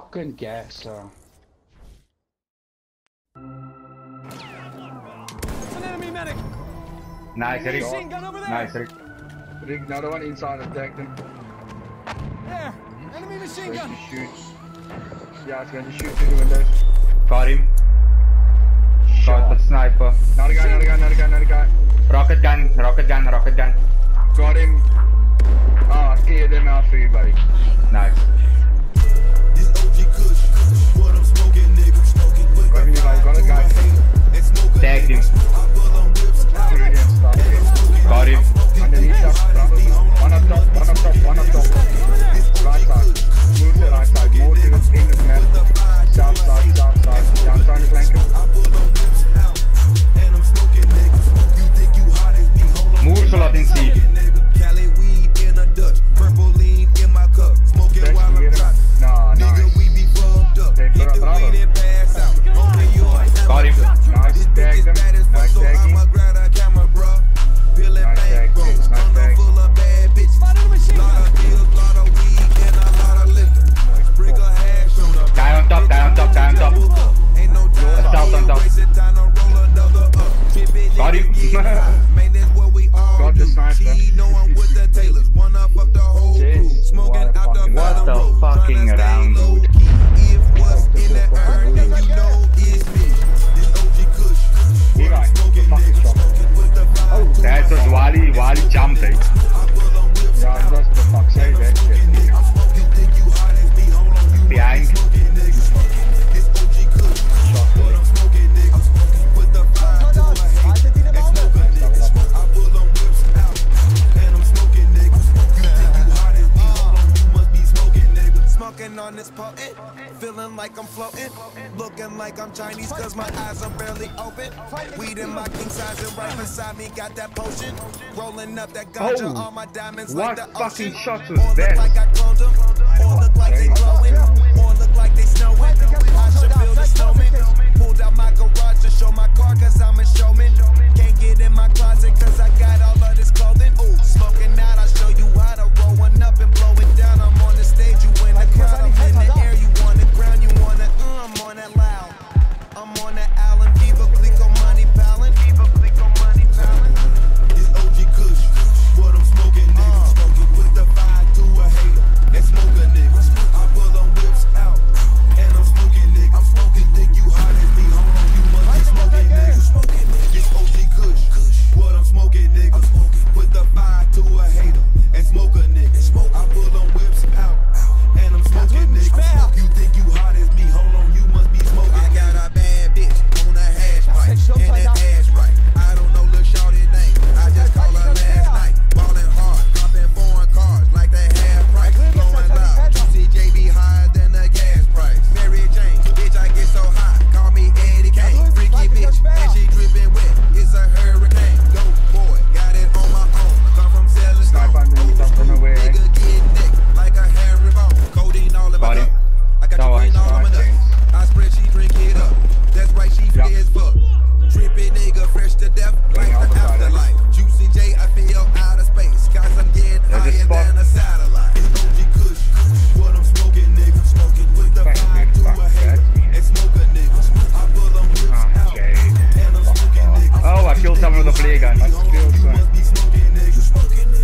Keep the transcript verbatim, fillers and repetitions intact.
fucking guesser. It's an enemy medic. Nice, Rick. Machine gun over there. Nice, Rick. Rick, another one inside attacked him. There. Enemy machine gun. Going to shoot. Yeah, it's going to shoot through the windows. Got him. Got the sniper. Another guy, another guy, another guy, another guy. Rocket gun, rocket gun, rocket gun. Got him. Ah, oh, cleared them out for you, buddy. Nice. Got him, got a guy. Tagged him. Got him. Underneath us, one up top, one up top, one up top. Right side. Move to the right side. More to the end of the map. South side, south side. Down trying to flank him. Moer so laat in C. Nah, nice. They bravo. Got him. Nice, tagged him. Nice tagging. Nice tag, nice tag. Guy on top, guy on top, guy on top. Assault on top. Got him. Got the sniper. Jeez. What the fucking round, dude. Eli, the fucking shot. That was Wally, Wally jumped, eh? Yeah, that's the fuck, say that shit. Behind. Shot boy. Smoking on this potent, feeling like I'm floating, looking like I'm Chinese cause my eyes are barely open. Weed in my king size and right beside me got that potion. Rolling up that ganja, Oh, all my diamonds what like the fucking ocean. shots was Or look that? like I cloned them, or look like they glowing, or look like they snowing. I should build a snowman. Pulled out my garage to show my car cause I'm a showman. Can't get in my closet cause I got all of this clothing. Ooh, smoking out, I'll show you how to roll one up and blow it down. I'm on the stage, you in the crowd, I'm in the air, you on the ground, you wanna, uh, I'm on that loud. I'm on that Allen, Viva Clico, money pallin', Viva Clico, money pallin'. It's O G Kush, what I'm smoking, nigga. Smoking, put the fire to a hater, and smoke a nigga. I pull them whips out, and I'm smoking, nigga. I'm smoking, think you hot as me, hold on, you must be smoking, nigga. Smoking, nigga. It's O G Kush, what I'm smoking, nigga. Put the fire to a hater, and smoke a nigga. I pull them whips out, and I'm smoking, nigga. You think you hot as me, hold on, you must be smoking. I got a bad bitch on a hash pipe, and that ass right. I don't know little shorty name, I just call her last night. Ballin' hard, dropping foreign cars like they half price. Blowing loud, Juicy J B higher than the gas price. Mary Jane, bitch I get so high, call me Eddie Kane. Freaky bitch, and she dripping wet, it's a hurricane. Dope boy, got it on my own. I come from selling Snipe underneath us from nowhere. nigga get neck like a Harry Bone. Codeine all in my Got him. cup. I got No, your green I- all in my I nuts. changed. I spread, she drink it up. That's right, she Yeah. free as fuck. Trippy nigga, fresh to death, like out the the side, afterlife. Juicy J, I feel out of space. Cause I'm getting There's a higher spot. than a satellite. It's O G Kush, what I'm smoking, nigga. Smoking with the Fuck, fire dude, to fuck a hater, that. and smoke a nigga. I pull them whips Ah, out, Jay. and I'm smoking, nigga. Oh, I killed someone with a flare gun. Let's kill You some. must be smoking, nigga.